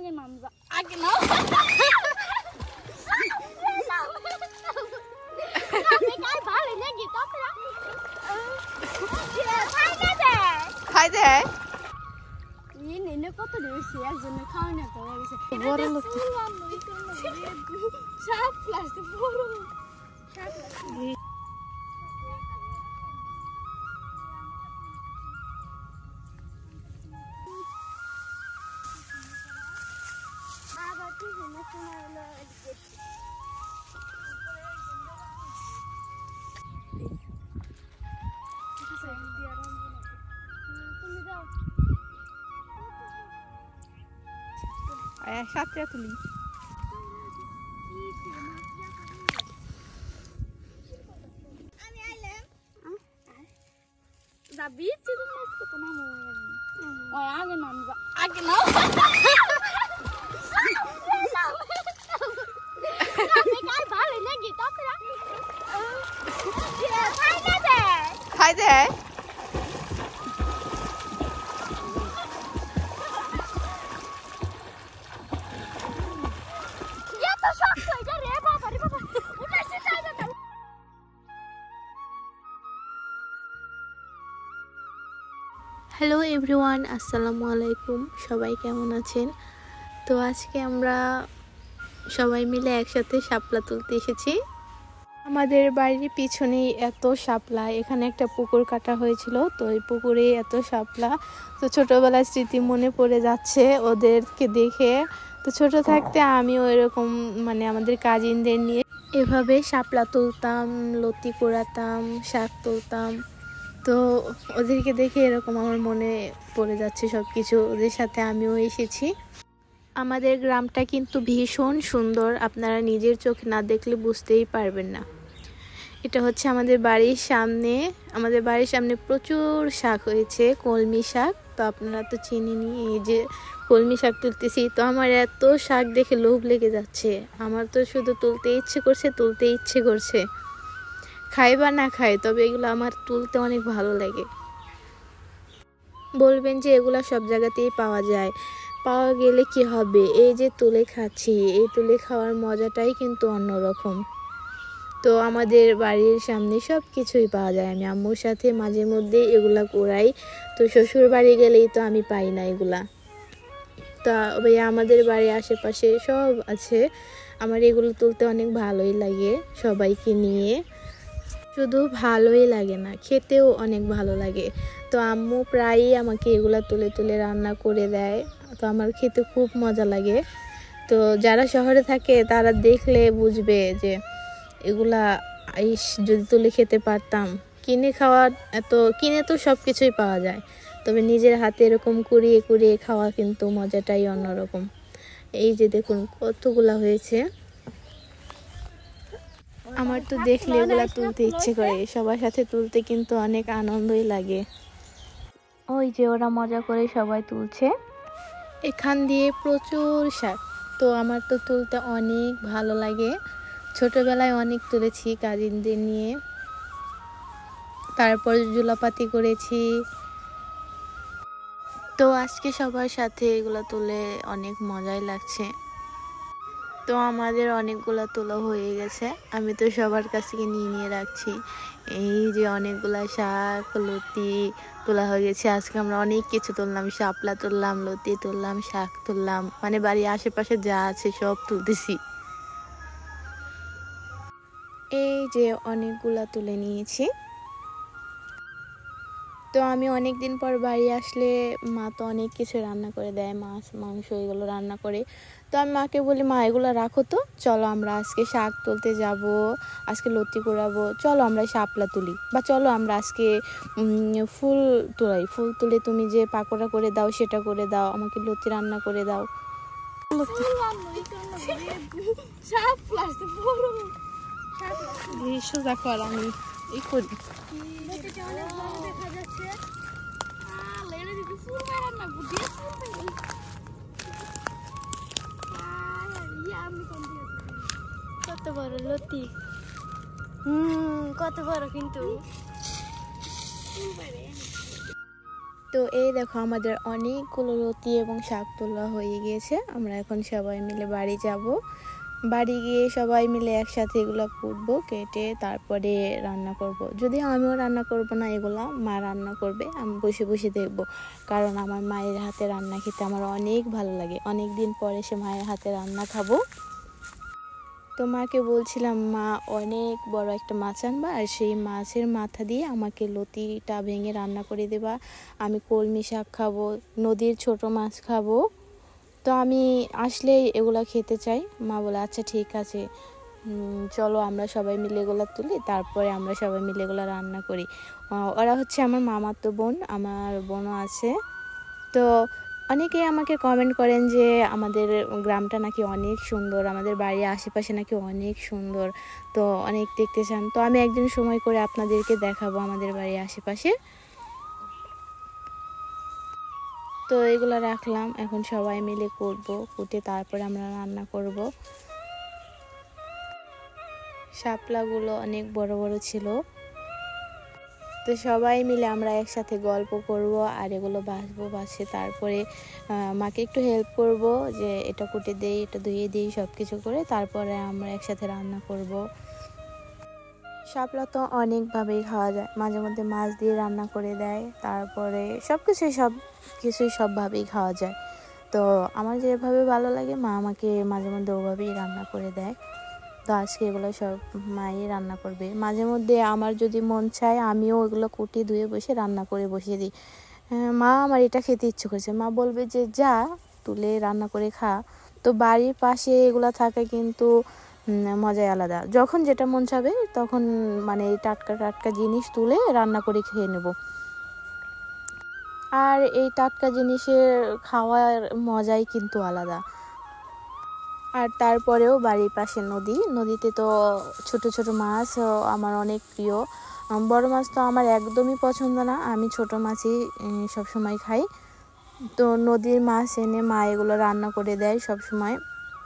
আগে নামবা আগে নাও খাই দে কত রয়েছে একজনের খাওয়া না তো বড় লোক সাপ প্লাস্টিক বড় সাথে তুলি আগে নামবা আগে নাও খাই দে হ্যালো এভরিওয়ান, আসসালামু আলাইকুম। সবাই কেমন আছেন? তো আজকে আমরা সবাই মিলে একসাথে শাপলা তুলতে এসেছি। আমাদের বাড়ির পিছনেই এত শাপলা, এখানে একটা পুকুর কাটা হয়েছিল, তো এই পুকুরে এত শাপলা। তো ছোটোবেলার স্মৃতি মনে পড়ে যাচ্ছে ওদেরকে দেখে। তো ছোট থাকতে আমিও এরকম মানে আমাদের কাজিনদের নিয়ে এভাবে শাপলা তুলতাম, লতি কুড়াতাম, শাক তুলতাম। তো ওদেরকে দেখে এরকম আমার মনে পড়ে যাচ্ছে সব কিছু, ওদের সাথে আমিও এসেছি। আমাদের গ্রামটা কিন্তু ভীষণ সুন্দর, আপনারা নিজের চোখে না দেখলে বুঝতেই পারবেন না। এটা হচ্ছে আমাদের বাড়ির সামনে, আমাদের বাড়ির সামনে প্রচুর শাক হয়েছে, কলমি শাক। তো আপনারা তো চিনেনি, এই যে কলমি শাক তুলতেছি। তো আমার এত শাক দেখে লোভ লেগে যাচ্ছে, আমার তো শুধু তুলতে ইচ্ছে করছে। খাই বা না খাই, তবে এগুলো আমার তুলতে অনেক ভালো লাগে। বলবেন যে এগুলা সব জায়গাতেই পাওয়া যায়, পাওয়া গেলে কি হবে, এই যে তুলে খাচ্ছি, এই তুলে খাওয়ার মজাটাই কিন্তু অন্যরকম। তো আমাদের বাড়ির সামনে সব কিছুই পাওয়া যায়, আমি আম্মুর সাথে মাঝে মধ্যে এগুলা কুড়াই। তো শ্বশুর বাড়ি গেলেই তো আমি পাই না এগুলা। তা ভাইয়া আমাদের বাড়ির আশেপাশে সব আছে। আমার এগুলো তুলতে অনেক ভালোই লাগে, সবাইকে নিয়ে। শুধু ভালোই লাগে না, খেতেও অনেক ভালো লাগে। তো আম্মু প্রায়ই আমাকে এগুলা তুলে তুলে রান্না করে দেয়, তো আমার খেতে খুব মজা লাগে। তো যারা শহরে থাকে তারা দেখলে বুঝবে যে এগুলা যদি তুলে খেতে পারতাম। কিনে তো সব কিছুই পাওয়া যায়, তবে নিজের হাতে এরকম কুড়িয়ে কুড়িয়ে খাওয়া কিন্তু মজাটাই অন্যরকম। এই যে দেখুন কতগুলা হয়েছে, আমার তো দেখলে এগুলা তুলতে ইচ্ছে করে। সবার সাথে তুলতে কিন্তু অনেক আনন্দই লাগে। ওই যে ওরা মজা করে সবাই তুলছে, এখান দিয়ে প্রচুর শাক। তো আমার তো তুলতে অনেক ভালো লাগে, ছোটবেলায় অনেক তুলেছি কাজিনদের নিয়ে, তারপর জুলাপাতি করেছি। তো আজকে সবার সাথে এগুলো তুলে অনেক মজাই লাগছে। তো আমাদের অনেকগুলা তোলা হয়ে গেছে, আমি তো সবার কাছ থেকে নিয়ে রাখছি। এই যে অনেকগুলা শাক লতি তোলা হয়ে গেছে। আজকে আমরা অনেক কিছু তুললাম, শাপলা তুললাম, লতি তুললাম, শাক তুললাম, মানে বাড়ির আশেপাশে যা আছে সব তুলতেছি। এই যে অনেকগুলা তুলে নিয়েছি। তো আমি অনেক দিন পর বাড়ি আসলে মা তো অনেক কিছু রান্না করে দেয়, মাছ মাংস এগুলো রান্না করে। তো আমি মাকে বলি, মা এগুলো রাখো তো, চলো আমরা আজকে শাক তুলতে যাব, আজকে লতি কুড়াবো, চলো আমরা শাপলা তুলি, বা চলো আমরা আজকে ফুল তুলে তুমি যে পাকোড়া করে দাও সেটা করে দাও, আমাকে লতি রান্না করে দাও। সোজা কর, আমি এই করি। কত বড় লতি, কত বড় কিন্তু। তো তো এই দেখো আমাদের অনেকগুলো লতি এবং শাক তোলা হয়ে গিয়েছে। আমরা এখন সবাই মিলে বাড়ি যাব। বাড়ি গিয়ে সবাই মিলে একসাথে এগুলো কুটবো, কেটে তারপরে রান্না করব। যদি আমিও রান্না করব না, এগুলা মা রান্না করবে, আমি বসে বসে দেখব। কারণ আমার মায়ের হাতে রান্না খেতে আমার অনেক ভালো লাগে। অনেক দিন পরে সে মায়ের হাতে রান্না খাবো। তো মাকে বলছিলাম মা অনেক বড় একটা মাছ আনবা, আর সেই মাছের মাথা দিয়ে আমাকে লতিটা ভেঙে রান্না করে দেবা। আমি কলমি শাক খাবো, নদীর ছোট মাছ খাবো। তো আমি আসলেই এগুলো খেতে চাই। মা বলে আচ্ছা ঠিক আছে, চলো আমরা সবাই মিলে এগুলো তুলি, তারপরে আমরা সবাই মিলে এগুলো রান্না করি। ওরা হচ্ছে আমার মামাতো বোন, আমার বোনও আছে। তো অনেকেই আমাকে কমেন্ট করেন যে আমাদের গ্রামটা নাকি অনেক সুন্দর, আমাদের বাড়ির আশেপাশে নাকি অনেক সুন্দর, তো অনেক দেখতে চান। তো আমি একদিন সময় করে আপনাদেরকে দেখাবো আমাদের বাড়ির আশেপাশে। তো এগুলো রাখলাম, এখন সবাই মিলে করব, কুটে তারপরে আমরা রান্না করব। শাপলাগুলো অনেক বড় বড় ছিল। তো সবাই মিলে আমরা একসাথে গল্প করব আর এগুলো বাছবো, বাছে তারপরে মাকে একটু হেল্প করব, যে এটা কুটে দেই, এটা ধুয়ে দিই, সব কিছু করে তারপরে আমরা একসাথে রান্না করব। শাপলা তো অনেকভাবেই খাওয়া যায়, মাঝে মধ্যে মাছ দিয়ে রান্না করে দেয়, তারপরে সব কিছুই সবভাবেই খাওয়া যায়। তো আমার যেভাবে ভালো লাগে মা আমাকে মাঝে মধ্যে ওভাবেই রান্না করে দেয়। তো আজকে এগুলো সব মাই রান্না করবে। মাঝে মধ্যে আমার যদি মন চায় আমিও এগুলো কুটি ধুয়ে বসে রান্না করে বসিয়ে দিই। মা আমার এটা খেতে ইচ্ছে করছে, মা বলবে যে যা তুলে রান্না করে খা। তো বাড়ির পাশে এগুলো থাকে কিন্তু মজাই আলাদা। যখন যেটা মন চাবে তখন মানে টাটকা টাটকা জিনিস তুলে রান্না করে খেয়ে নেব। আর এই টাটকা জিনিসের খাওয়ার মজাই কিন্তু আলাদা। আর তারপরেও বাড়ির পাশে নদীতে তো ছোট ছোট মাছ আমার অনেক প্রিয়। বড় মাছ তো আমার একদমই পছন্দ না, আমি ছোট মাছই সবসময় খাই। তো নদীর মাছ এনে মা এগুলো রান্না করে দেয় সব সময়।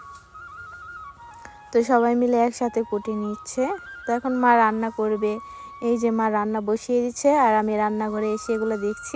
তো সবাই মিলে একসাথে কুটে নিচ্ছে। তো এখন মা রান্না করবে, এই যে মা রান্না বসিয়ে দিচ্ছে আর আমি রান্নাঘরে এসে এগুলো দেখছি।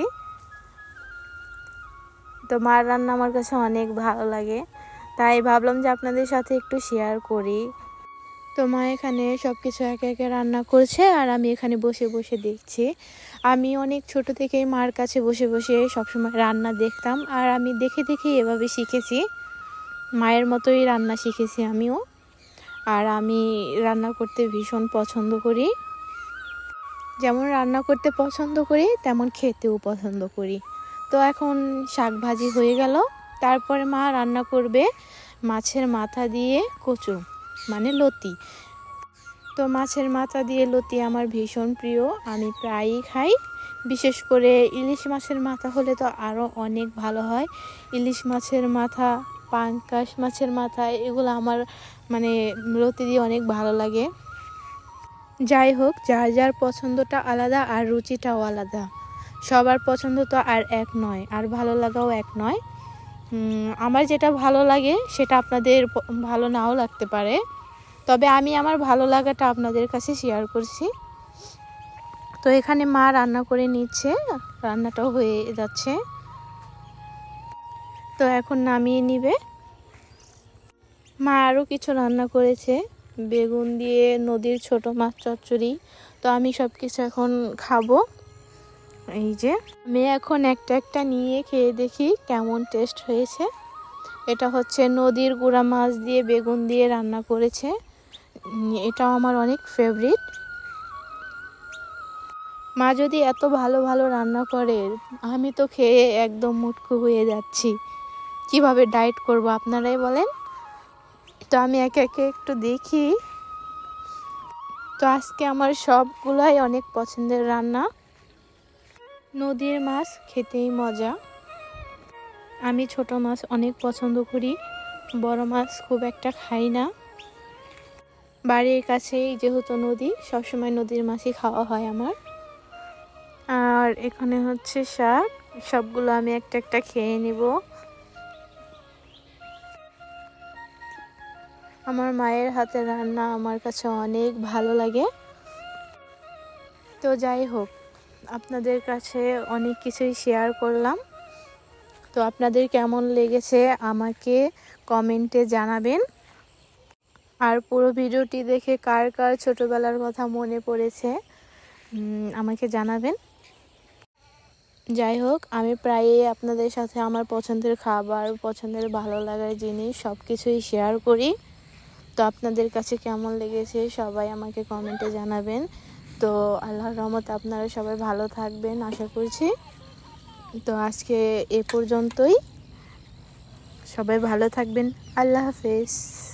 তো মার রান্না আমার কাছে অনেক ভালো লাগে, তাই ভাবলাম যে আপনাদের সাথে একটু শেয়ার করি। তো মা এখানে সব কিছু একে একে রান্না করছে আর আমি এখানে বসে বসে দেখছি। আমি অনেক ছোট থেকেই মার কাছে বসে বসে সবসময় রান্না দেখতাম, আর আমি দেখে দেখে এভাবে শিখেছি, মায়ের মতোই রান্না শিখেছি আমিও। আর আমি রান্না করতে ভীষণ পছন্দ করি, যেমন রান্না করতে পছন্দ করি তেমন খেতেও পছন্দ করি। তো এখন শাক ভাজি হয়ে গেল, তারপরে মা রান্না করবে মাছের মাথা দিয়ে কচু, মানে লতি। তো মাছের মাথা দিয়ে লতি আমার ভীষণ প্রিয়, আমি প্রায়ই খাই। বিশেষ করে ইলিশ মাছের মাথা হলে তো আরও অনেক ভালো হয়। ইলিশ মাছের মাথা, পাঙ্গাস মাছের মাথা, এগুলো আমার মানে লতি দিয়ে অনেক ভালো লাগে। যাই হোক, যার যার পছন্দটা আলাদা আর রুচিটাও আলাদা। সবার পছন্দ তো আর এক নয়, আর ভালো লাগাও এক নয়। আমার যেটা ভালো লাগে সেটা আপনাদের ভালো নাও লাগতে পারে, তবে আমি আমার ভালো লাগাটা আপনাদের কাছে শেয়ার করছি। তো এখানে মা রান্না করে নিচ্ছে, রান্নাটাও হয়ে যাচ্ছে। তো এখন নামিয়ে নিবে। মা আরও কিছু রান্না করেছে, বেগুন দিয়ে নদীর ছোট মাছ চচ্চড়ি। তো আমি সব কিছু এখন খাবো। এই যে আমি এখন একটা একটা নিয়ে খেয়ে দেখি কেমন টেস্ট হয়েছে। এটা হচ্ছে নদীর গুড়া মাছ দিয়ে বেগুন দিয়ে রান্না করেছে, এটাও আমার অনেক ফেভারিট। মা যদি এত ভালো ভালো রান্না করে, আমি তো খেয়ে একদম মুটকু হয়ে যাচ্ছি। কিভাবে ডায়েট করব আপনারাই বলেন। তো আমি একে একে একটু দেখি। তো আজকে আমার সবগুলাই অনেক পছন্দের রান্না। নদীর মাছ খেতেই মজা। আমি ছোট মাছ অনেক পছন্দ করি, বড় মাছ খুব একটা খাই না। বাড়ির কাছেই যেহেতু নদী, সবসময় নদীর মাছই খাওয়া হয় আমার। আর এখানে হচ্ছে শাক, সবগুলো আমি একটা একটা খেয়ে নেব। আমার মায়ের হাতে রান্না আমার কাছে অনেক ভালো লাগে। তো যাই হোক, আপনাদের কাছে অনেক কিছুই শেয়ার করলাম। তো আপনাদের কেমন লেগেছে আমাকে কমেন্টে জানাবেন। আর পুরো ভিডিওটি দেখে কার কার ছোটবেলার কথা মনে পড়েছে আমাকে জানাবেন। যাই হোক, আমি প্রায়ই আপনাদের সাথে আমার পছন্দের খাবার, পছন্দের ভালো লাগার জিনিস সব কিছুই শেয়ার করি। তো আপনাদের কাছে কেমন লেগেছে সবাই আমাকে কমেন্টে জানাবেন। তো আল্লাহর রহমতে আপনারা সবাই ভালো থাকবেন আশা করছি। তো আজকে এ পর্যন্তই, সবাই ভালো থাকবেন। আল্লাহ হাফেজ।